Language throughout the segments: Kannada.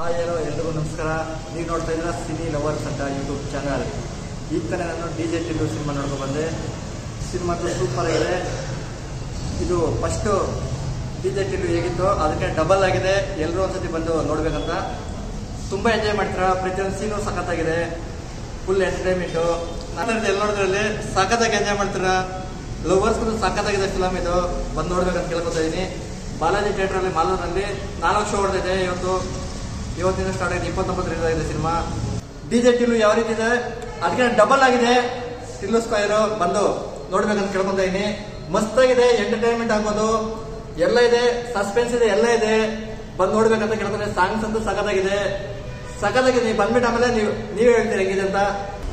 ಹಾಯ್ ಹಲೋ ಎಲ್ರಿಗೂ ನಮಸ್ಕಾರ. ನೀವು ನೋಡ್ತಾ ಇದ್ದೀರಾ ಸಿನಿ ಲವರ್ಸ್ ಅಂತ ಯೂಟ್ಯೂಬ್ ಚಾನಲ್. ಈಗ ತಾನೇ ನಾನು DJ ಟಿಲ್ಲು ಸಿನಿಮಾ ನೋಡ್ಕೊಂಡು ಬಂದೆ. ಸಿನಿಮಾ ಸೂಪರ್ ಆಗಿದೆ. ಇದು ಫಸ್ಟು DJ ಟಿಲ್ಲು ಹೇಗಿತ್ತು ಅದಕ್ಕೆ ಡಬಲ್ ಆಗಿದೆ. ಎಲ್ಲರೂ ಒಂದ್ಸತಿ ಬಂದು ನೋಡ್ಬೇಕಂತ. ತುಂಬ ಎಂಜಾಯ್ ಮಾಡ್ತೀರಾ. ಪ್ರತಿಯೊಂದು ಸೀನು ಸಖತ್ತಾಗಿದೆ. Full entertainment. ನಾನು ಎಲ್ಲ ನೋಡಿದ್ರಲ್ಲಿ ಸಖತ್ತಾಗಿ ಎಂಜಾಯ್ ಮಾಡ್ತೀರಾ. ಲವರ್ಸ್ಗೂ ಸಖತ್ತಾಗಿದೆ ಫಿಲಮ್ ಇದು. ಬಂದು ನೋಡ್ಬೇಕಂತ ಕೇಳ್ಕೊತಾ ಇದ್ದೀನಿ. ಬಾಲಾಜಿ ಥಿಯೇಟ್ರಲ್ಲಿ ಮಾಲೂರಲ್ಲಿ 4 ಶೋ ಹೊಡೆದಿದೆ. ಇವತ್ತಿನ ಸ್ಟಾರ್ಟ್ ಆಗಿದೆ. 29 ಇದೆ ಸಿನಿಮಾ. DJ ಟಿಲ್ಲು ಯಾವ ರೀತಿ ಇದೆ ಅದಕ್ಕೆ ಡಬಲ್ ಆಗಿದೆ. ಟಿಲ್ಲು ಸ್ಕ್ವೇರ್ ಬಂದು ನೋಡ್ಬೇಕಂತ ಕೇಳ್ಕೊತಾ ಇದೀನಿ. ಮಸ್ತಾಗಿದೆ. ಎಂಟರ್ಟೈನ್ಮೆಂಟ್ ಆಗ್ಬೋದು. ಎಲ್ಲ ಇದೆ. ಸಸ್ಪೆನ್ಸ್ ಇದೆ. ಎಲ್ಲ ಇದೆ. ಬಂದು ನೋಡ್ಬೇಕಂತ ಕೇಳ್ಕೊಂಡೆ. ಸಾಂಗ್ಸ್ ಅಂತೂ ಸಖತ್ತಾಗಿದೆ. ನೀವು ಬಂದ್ಬಿಟ್ಟು ಆಮೇಲೆ ನೀವೇ ಹೇಳ್ತೀರಿ ಹೆಂಗಿದೆ ಅಂತ.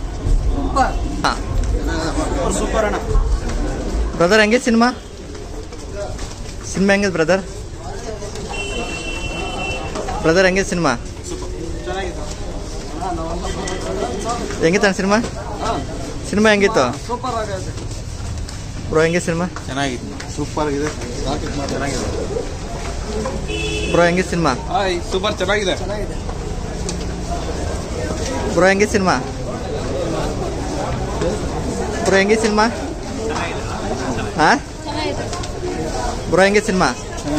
ಸೂಪರ್ ಅಣ್ಣ. ಬ್ರದರ್ ಹೆಂಗೆ ಸಿನಿಮಾ ಹೆಂಗಿದೆ ಬ್ರದರ್ ಹೆಂಗೆ ಸಿನಿಮಾ ಹೆಂಗಿತ್ತು ಸಿನಿಮಾ ಹೆಂಗಿತ್ತು ಬ್ರೋ? ಹೆಂಗೆ ಸಿನಿಮಾ ಚೆನ್ನಾಗಿತ್ತು. ಸೂಪರ್ ಆಗಿದೆ. ಬ್ರೋ ಹೆಂಗೆ ಸಿನಿಮಾ? ಸೂಪರ್ ಚೆನ್ನಾಗಿದೆ. ಬ್ರೋ ಹೆಂಗೆ ಸಿನಿಮಾ? ಹಾ ಬ್ರೋ ಹೆಂಗೆ ಸಿನಿಮಾ?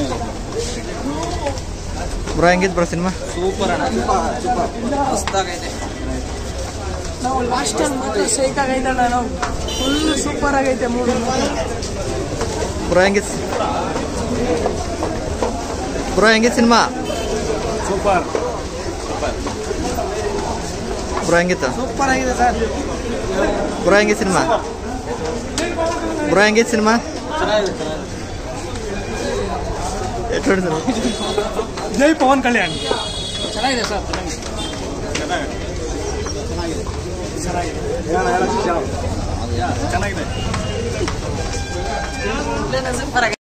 ಬ್ರೋ ಹೆಂಗಿತ್ತು ಬ್ರೋ ಸಿನಿಮಾ? ಸೂಪರ್ ಅಣ್ಣ. ಮಸ್ತಾಗೈತೆ. ನಾವು ಲಾಸ್ಟ್ ಟೈಮ್ ಮಾತ್ರ ಶೇಕ್ ಆಗೈತಣ್ಣ. ನಾವು ಫುಲ್ ಸೂಪರ್ ಆಗೈತೆ ಮೂವಿ. ಬ್ರೋ ಹೆಂಗೆ ಸಿನಿಮಾ? ಸೂಪರ್ ಬ್ರೋ ಹೆಂಗಿತ್ತು? ಸೂಪರ್ ಆಗಿದೆ ಸರ್. ಬ್ರೋ ಹೆಂಗೆ ಸಿನಿಮಾ? ಜೈ ಪವನ್ ಕಲ್ಯಾಣ್. ಚೆನ್ನಾಗಿದೆ ಸರ್. ಚೆನ್ನಾಗಿದೆ. ಸೂಪರ್ ಆಗಿದೆ.